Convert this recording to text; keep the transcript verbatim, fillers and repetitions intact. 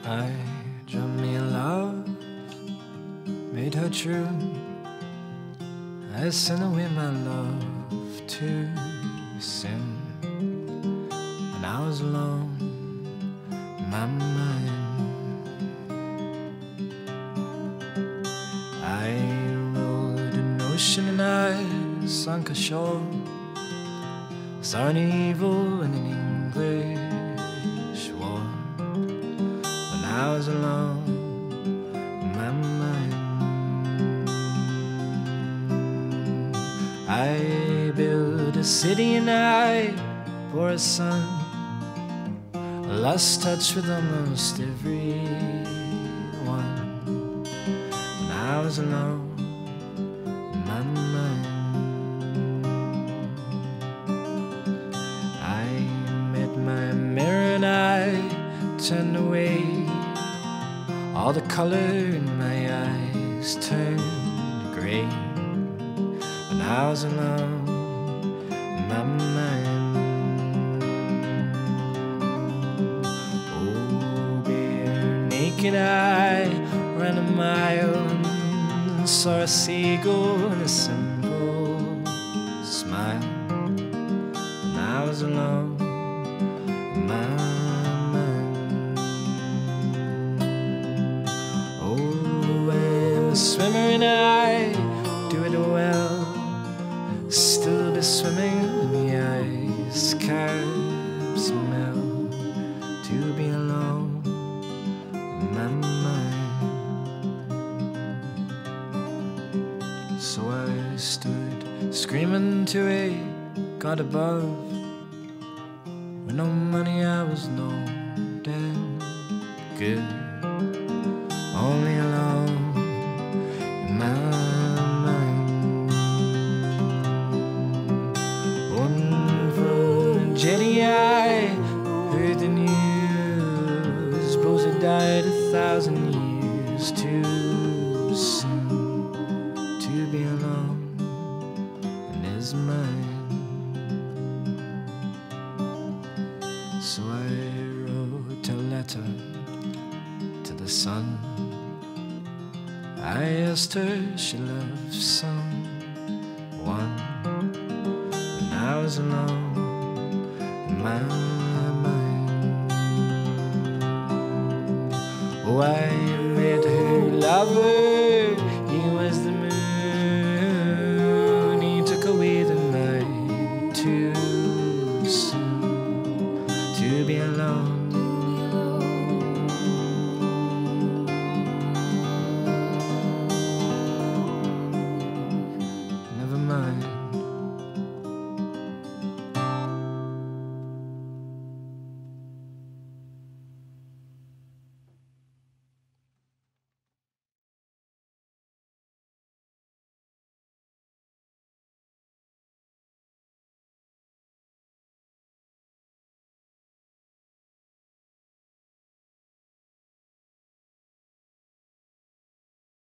I dreamt me a love, made her true. I sent away my love to sin. When I was alone, my mind, I rode an ocean and I sunk ashore. Saw an evil in an English war. When I was alone, my mind, I built a city and I bore a son. I lost touch with almost everyone. When I was alone, my mind, I met my mirror and I turned away. All the color in my eyes turned grey. When I was alone, my mind, oh, bare naked I ran a mile and saw a seagull and a simple smile. When I was alone, my mind, oh, I'm a swimmer and I do it well. Still be swimming in the ice caps melt. To be alone in my mind. So I stood screaming to a God above. With no money I was no damn good. Only alone in my mind. One from Jenny I heard the news. Bros had died a thousand years too soon. To be alone in his mind. So I wrote a letter to the sun. I asked her if she loved someone. When I was alone in my mind, oh, I made her lover